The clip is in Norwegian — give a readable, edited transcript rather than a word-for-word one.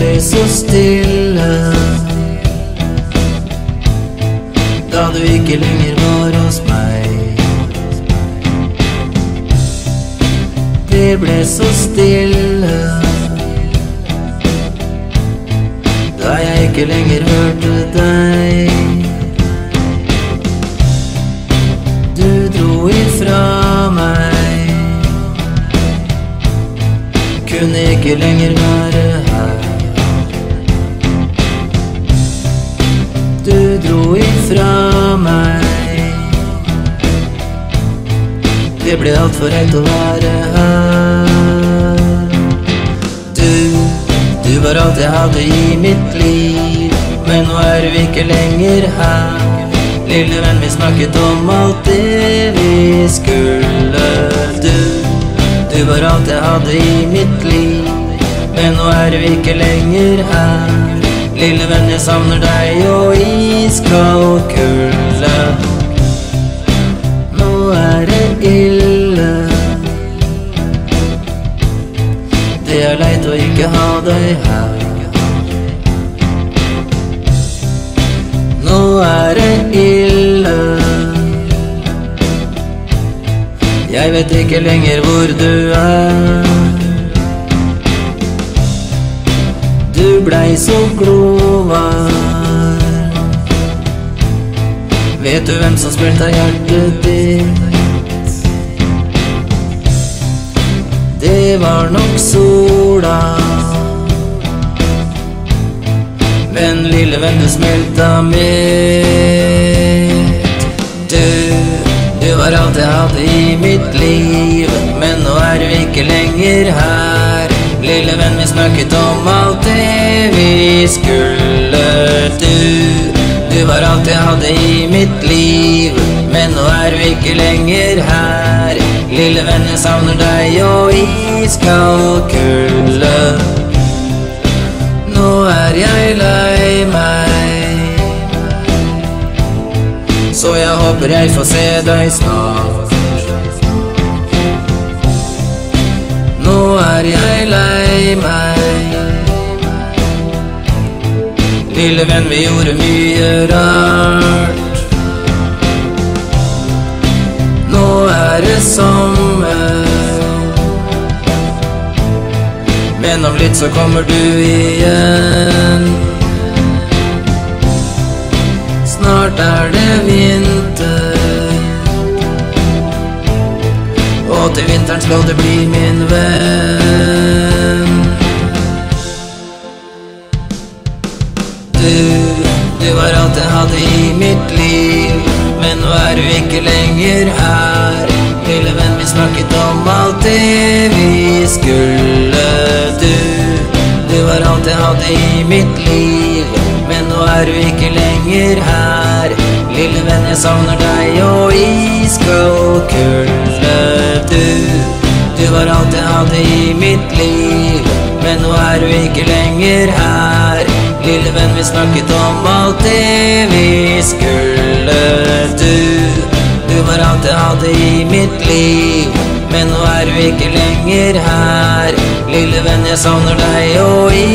ble så stille da du ikke lenger var hos meg. Det ble så stille da jeg ikke lenger hørte deg. Du dro ifra meg, kunne ikke lenger være her. Du dro ifra meg, det ble alt for rett å være her. Du var alt jeg hadde i mitt liv, men nå er du ikke lenger her. Lille venn, vi snakket om alt det vi skulle. Du var alt jeg hadde i mitt liv, men nå er du ikke lenger her. Lille venn, jeg savner deg og iskald kulde. Nå er det ille, det er leit å ikke ha deg her. Nå er det ille, jeg vet ikke lenger hvor du er. Du blei så glovarm, vet du hvem som spilte hjertet ditt? Det var nok sola, men lille venn, du smelta mitt. Du var alt jeg hadde i mitt liv, men nå er du ikke lenger her. Lille venn, vi snakket om alt det vi skulle. Du var alt jeg hadde i mitt liv, men nå er du ikke lenger her. Lille venn, jeg savner deg og iskald kulde. Nå er jeg lei meg, så jeg håper jeg får se deg snart. Nå er jeg lei meg, lille venn, vi gjorde mye rart. Nå er det sommer, men om litt så kommer du igjen. Snart er det vinter, og til vinteren skal du bli min venn. Du var alt jeg hadde i mitt liv, men nå er du ikke lenger her. Lille venn, vi snakket om alt det vi skulle. Du var alt jeg hadde i mitt liv, men nå er du ikke lenger her. Lille venn, jeg savner deg og iskald kulde. Du var alt jeg hadde i mitt liv, men nå er du ikke lenger her. Lille venn, vi snakket om alt det vi skulle. Du var alt jeg hadde i mitt liv, men nå er du ikke lenger her. Lille venn, jeg savner deg og